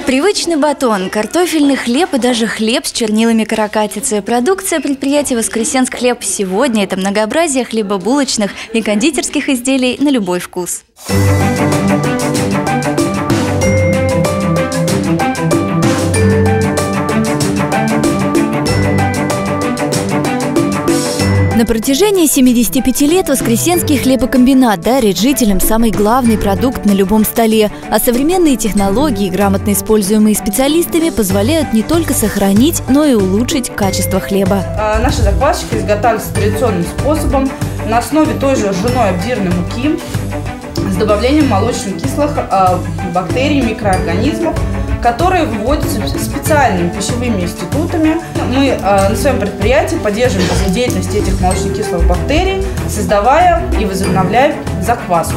Привычный батон, картофельный хлеб и даже хлеб с чернилами каракатицы. Продукция предприятия «Воскресенск хлеб» сегодня – это многообразие хлебобулочных и кондитерских изделий на любой вкус. На протяжении 75 лет Воскресенский хлебокомбинат дарит жителям самый главный продукт на любом столе. А современные технологии, грамотно используемые специалистами, позволяют не только сохранить, но и улучшить качество хлеба. Наши заквасчики изготавливаются традиционным способом на основе той же ржаной обдирной муки с добавлением молочно-кислых бактерий, микроорганизмов, которые выводятся специальными пищевыми институтами. Мы на своем предприятии поддерживаем жизнедеятельность этих молочно-кислых бактерий, создавая и возобновляя закваску.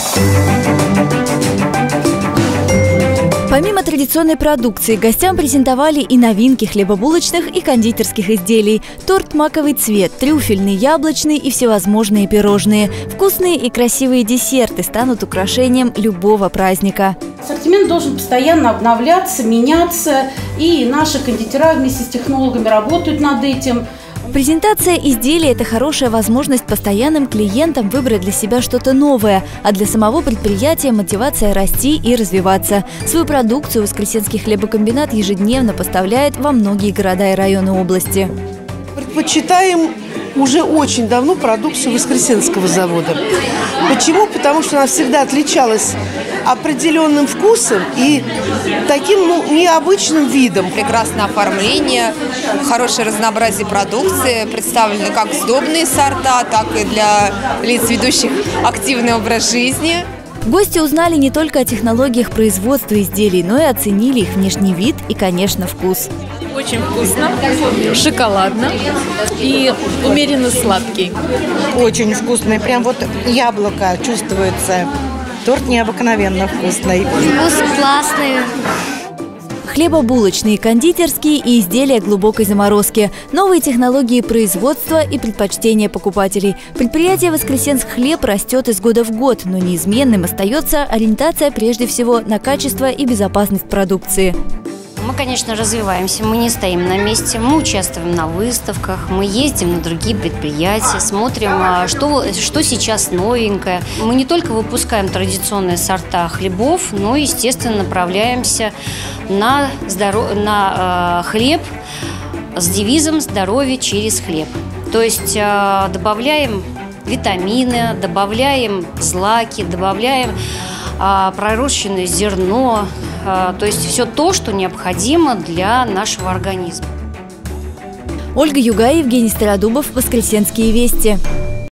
Помимо традиционной продукции, гостям презентовали и новинки хлебобулочных и кондитерских изделий. Торт «Маковый цвет», трюфельный, яблочный и всевозможные пирожные. Вкусные и красивые десерты станут украшением любого праздника. Ассортимент должен постоянно обновляться, меняться, и наши кондитера вместе с технологами работают над этим. Презентация изделий – это хорошая возможность постоянным клиентам выбрать для себя что-то новое, а для самого предприятия – мотивация расти и развиваться. Свою продукцию Воскресенский хлебокомбинат ежедневно поставляет во многие города и районы области. Предпочитаем уже очень давно продукцию Воскресенского завода. Почему? Потому что она всегда отличалась определенным вкусом и таким необычным видом. Прекрасное оформление, хорошее разнообразие продукции, представлены как сдобные сорта, так и для лиц, ведущих активный образ жизни. Гости узнали не только о технологиях производства изделий, но и оценили их внешний вид и, конечно, вкус. Очень вкусно, шоколадно и умеренно сладкий. Очень вкусный, прям вот яблоко чувствуется. Торт необыкновенно вкусный. Вкус классный. Хлебобулочные, кондитерские и изделия глубокой заморозки. Новые технологии производства и предпочтения покупателей. Предприятие «Воскресенск хлеб» растет из года в год, но неизменным остается ориентация прежде всего на качество и безопасность продукции. Мы, конечно, развиваемся, мы не стоим на месте, мы участвуем на выставках, мы ездим на другие предприятия, смотрим, что сейчас новенькое. Мы не только выпускаем традиционные сорта хлебов, но, естественно, направляемся на хлеб с девизом «Здоровье через хлеб». То есть добавляем витамины, добавляем злаки, добавляем пророщенное зерно, то есть все то, что необходимо для нашего организма. Ольга Югай, Евгений Стародубов, «Воскресенские вести».